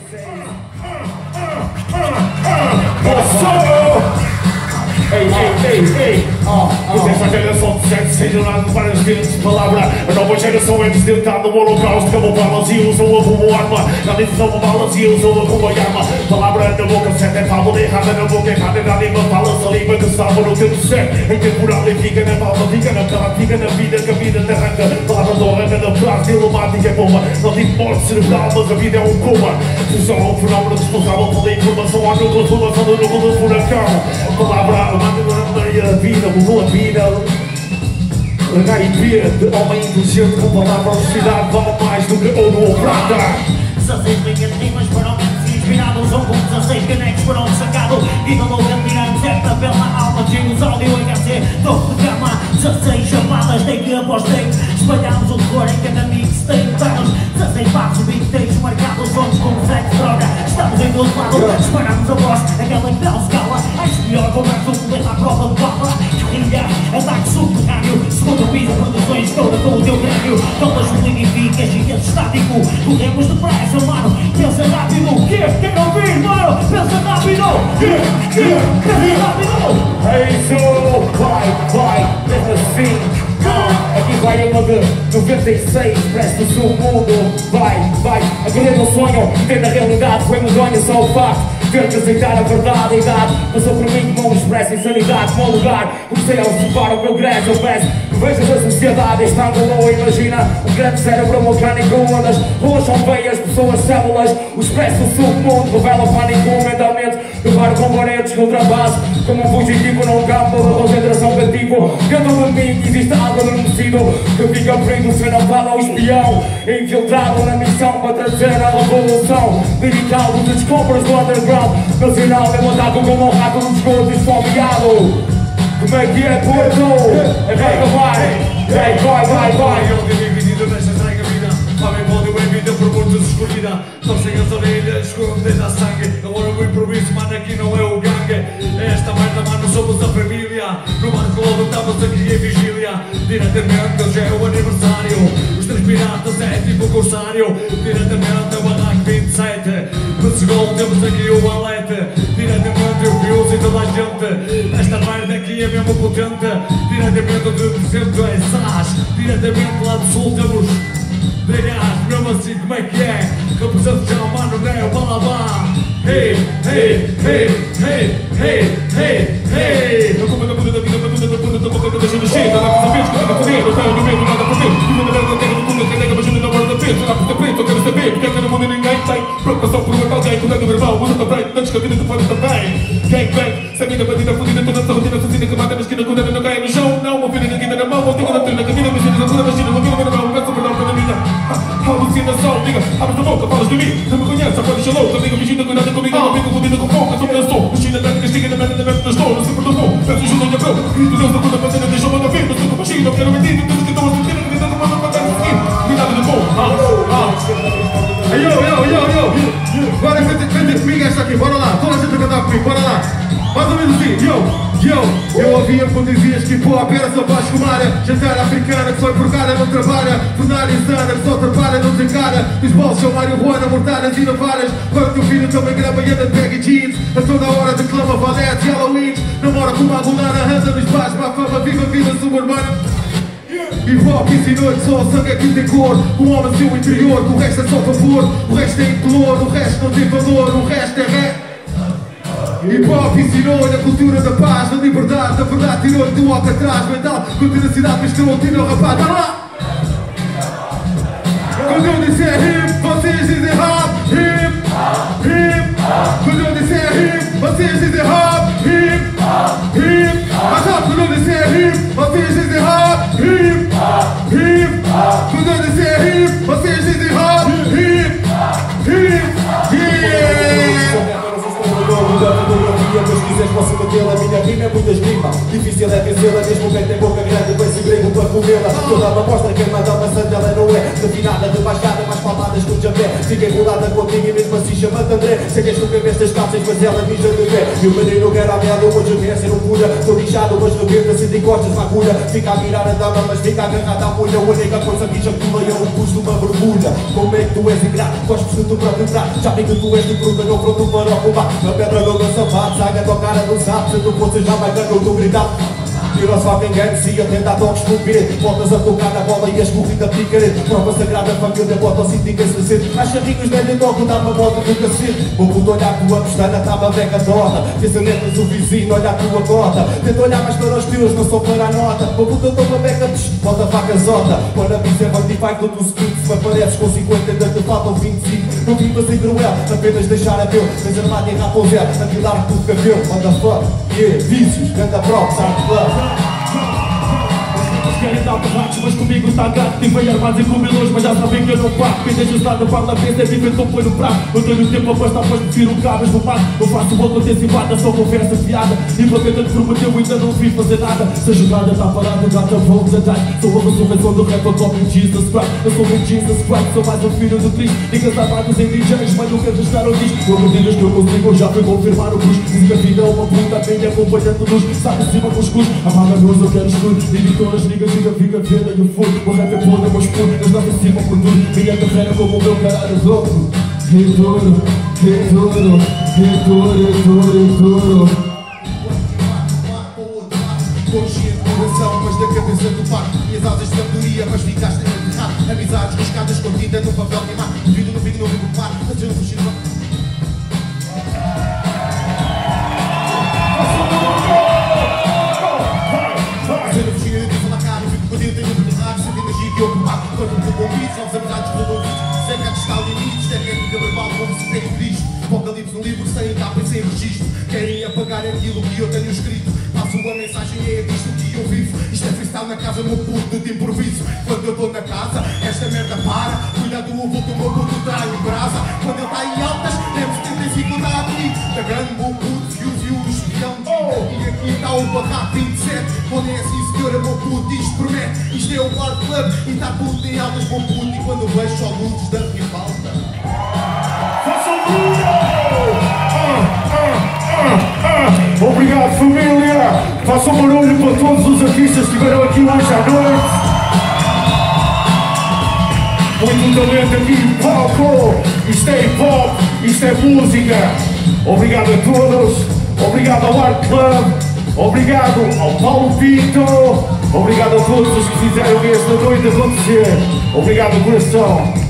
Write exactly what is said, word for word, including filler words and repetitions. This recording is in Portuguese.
Ei, ei, ei, ei, oh, oh. Essa geração de sexo seja lá de várias vezes de palavra. A nova geração é desdentada no holocausto. Como balas e usam-a como arma. Não usam balas e usam-a como arma. Palavra na boca certa é fábula, errada na boca errada. Dá nem uma fala, saliva que salva no tempo certo. Em temporal e fica na palma, fica na cara, fica na vida, que a vida te arranca. Palavra de honra, cada frase dilomática é bomba. Não tive morte cerebral, mas a vida é um coma. Fusão é um fenómeno responsável pela informação. Há núcleo de formação do núcleo de furacão. Palavra a vida, mudou a vida. H I P de homem inteligente com palavra honestidade vale mais do que ouro ou prata. dezasseis linhas rimas para momentos inspirados, ou com dezasseis canecos para um sacado. Vida louca, tirando certa pela alma, temos áudio H C, topo de gama. dezasseis chamadas, tem que apostei. Espalhamos o terror em cada mixtape. Estamos dezasseis passos, mixtapes marcados, somos como sexo, droga. Estamos em todo lado, disparamos a voz, aquela que não se cala. Acho melhor conversa um colete à prova de bala. Guerrilha, ataque subterrâneo, segundo piso, produções toda com o teu crânio. Todas solidificas, gigantes estático. Corremos depressa, mano, pensa rápido. Que? Quem ouvir, mano? Pensa rápido. Que? Que? Pensa rápido. Hey, so, vai, vai, mesmo assim. Aqui vai uma de noventa e seis, presta-se o mundo. Vai, vai, acordei no sonho, ver na realidade foi medonho, só o facto. Ter que aceitar a verdade, a idade passou por mim como um expresso, insanidade, como um lugar. Comecei a observar o meu grande, eu peço que vejas a sociedade, estrangulou, imagina um grande cérebro mecânico, ondas, ruas são veias, pessoas, células. O expresso do submundo revela pânico mentalmente, levar com varetes contra a base, como um fugitivo num campo de concentração cativo. Dentro de mim existe algo adormecido que fica preso, se não fala ao espião, infiltrado na missão para trazer a revolução lirical dos descombros do underground. Meu sinal é mandado como um rato no esgoto esfomeado. Como é que é, Porto? É vai acabar. Vai, vai, vai, vai. Eu tenho dividido nesta estranha vida. Lá bem pode eu vida por muitos escolhida. Só sem as orelhas, escondendo a sangue. Agora o improviso, mano, aqui não é o gangue. Esta merda, mano, somos a família. No Marco Lodo estamos aqui em vigília. Diretamente, hoje é o aniversário. Os três piratas é tipo corsário. Diretamente, o Barraco vinte e sete. No segundo temos aqui o Valete. Diretamente, o Fius e toda a gente. Esta merda aqui é mesmo potente. Diretamente do centro é Sás. Diretamente lá do sul temos Degas, mesmo assim como é que é? Represento já o mano, né? O Balabá. Hey, hey, hey, hey, hey, hey, hey. Eu como da puta da vida, da puta da puta da boca, da gente cheia. Dá pra saber que eu poder, eu tenho medo, nada pra ver. Viva na merda, eu tenho no mundo, que nega, mas eu não moro da pena. Será por ter preto, eu quero saber, porque aqui no mundo ninguém tem preocupação por uma alguém, cuidado do meu irmão, usa tão preto, antes que a vida te pode também. Gang bang, sem vida, bandida, fodida, toda essa rotina assassina que mata na esquina, quando não cai no chão. Não, uma vida ninguém na mão, eu tenho que dar na cadeira, mas eu não toda imagina, uma vida na mão, peço perdão pela minha alucinação. Diga, abres a boca, falas de mim, não me conheces, agora deixa louco, amigo, fingindo, cuidado comigo, não amigo, fodida com pouco, eu sou eu sou. Mexida, merda, castiga, na merda, na merda, estou, não se perdoou, peço ajuda, olha, bro. Grito Deus da puta, fazenda, deixa-me ouvir, mas tu com machina, não quero mentir, tudo que estou a sentir, não quero tomar, não quero seguir. Cuidado de bom, ah, ah. Yo, yo, yo, yo. Agora canta comigo esta aqui, bora lá. Toda a gente a cantar comigo, bora lá. Mais ou menos assim, yo, yo. Eu ouvia quando dizias que hip-hop era só para escumar. Jantar africana que só empregada não trabalha. Tornar insana que só trabalha, não tem cara. Os bolsos são marihuana, mortalhas e navalhas. Agora teu filho também grava e anda de baggy jeans. A toda hora declama valetes e Halloweens. Namora com uma rolana, anda nos bares para a fama, viva a vida suburbana. Hip-hop ensinou que só o sangue é que tem cor. O homem seu interior, o resto é só favor. O resto é incolor, o resto não tem valor. O resto é rap. Hip-hop ensinou-lhe a cultura da paz, da liberdade, da verdade. Tirou-lhe do Alcatraz mental, com a tenacidade misturou, tirou o rapaz. Vai lá! Quando eu disser hip, vocês dizem rap. Hip, hip. Quando eu disser hip, vocês dizem rap. Hip, hip. Mas rápido, quando eu disser hip, vocês dizem rap. Hip, hip. Quando eu disser hip, vocês dizem rap. Hip, hip. Yeah! Mas quiseres posso bater a minha rima é muitas rimas. Difícil é vencê-la mesmo quem tem boca grande. Penso grego para para comê-la. Toda uma mostra quem manda uma sandela não é definada, de baixada, mais palmadas que o jambé. Fiquei bolada contigo e mesmo assim chama-te André. Sei que és tu que vês as calças, mas ela mija de pé. E o menino quer a merda, hoje eu quero ser um cura. Estou lixado, mas rebenta, se te encostas na agulha. Fica a mirar a dama, mas fica agarrada à mulher. A única coisa que ejacula é o custo de uma borbulha. Como é que tu és ingrato, gosto do teu próprio prato. Já vi que tu és de fruta, não pronto para o combate. A pedra no meu sapato, saga tua cara do sapo. Se tu fosses já mais grande, eu estou gritado. You know fucking gang, se eu tentar toques por ver. Voltas a tocar na bola e as corrida picarete. Prova sagrada, família, bota o cinto e quem se sente. As charrinhos velho toco, dá uma volta do cacete. O puto olhar a tua pestana, tá uma beca torta. Vê se letras o vizinho, olha a tua cota. Tenta olhar mais para os teus, não só para a nota. O puto eu tô uma beca, psh, bota a faca zota. Quando a pizza é vinte e cinco, todo o speed. Se me apareces com cinquenta, ainda te faltam vinte e cinco. Não vim para ser cruel, apenas deixar a meu. Tens armado em raposer, a tirar tudo cabelo. What the fuck, yeah, vícios, ganda props, art club. Querem dar barracos, mas comigo tá gato. Tive armados e comilões, mas já sabem que eu não pago. Quem deixa estar da parte da vez é viver, então põe no prato. Eu tenho tempo a pastar, pois prefiro cabras no mato. Eu faço o outro antecipado, só conversa fiada. E para quem tanto prometeu, ainda não vi fazer nada. Se a jogada tá parada, gata volts atrás. Sou a ressurreição do rap, eu toco em Jesus Christ. Eu sou um Jesus Christ, sou mais um filho do Cristo. Digas armados em D Js, mas nunca registraram o disco. Eu medidas que eu consigo, já fui confirmar o cruz. Diz que a vida é uma puta, bem acompanhando luz. Sai de cima com os cus, apaga a luz, eu quero escuro. Editoras, ligas, diga, fica venda e o furo. O rap é podre, mas puro, eles lá em cima por tudo. Minha carreira como o meu caralho dobro. Redouro, redouro, redouro, redouro, redouro. Consciente coração, mas da cabeça do par. Minhas asas de sabedoria, mas ficaste enterrado. Amizades riscadas com tinta no papel queimado. Vivo no vinho, no vinho do mar, fazendo fugir do fazendo fugir de disso na cara. Fico com tinta, tenho um rádio, sem energia que eu combato. Quando me convido, novas amizades resolvidas. Sem que está limites, técnica verbal como se tem Cristo. Apocalipse no livro, sem etapa e sem registro. Querem apagar aquilo que eu tenho escrito. Passo a mensagem e é disto que eu vivo. Isto é freestyle na casa, meu puto de improviso. Quando eu estou na casa, esta merda para. Cuidado do avô, o meu puto trai em brasa. Quando ele está em altas, temos que ter dificuldade. Da grande, meu puto, fuse e o espião. E aqui está o barraco vinte e sete. Quando é assim, senhora, meu puto, isto promete. Isto é o art club e está puto em altas, meu puto. E quando eu vejo só luzes da ribalta. Façam tudo! Obrigado, família! Façam um barulho para todos os artistas que estiveram aqui hoje à noite. Muito talento aqui no palco. Isto é hip hop, isto é música. Obrigado a todos. Obrigado ao Art Club. Obrigado ao Paulo Pinto. Obrigado a todos os que fizeram esta noite acontecer. Obrigado, coração.